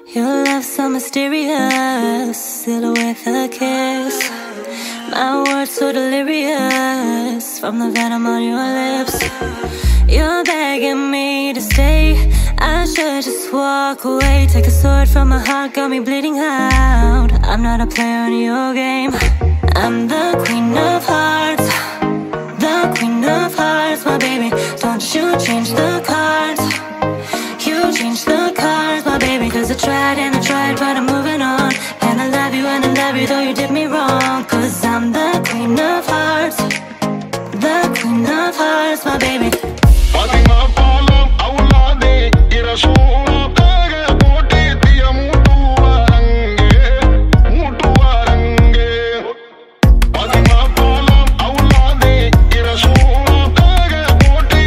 Your love so mysterious, still with a kiss. My words so delirious from the venom on your lips. You're begging me to stay, I should just walk away. Take a sword from my heart, got me bleeding out. I'm not a player in your game. I'm the queen of hearts, the queen of hearts, my baby.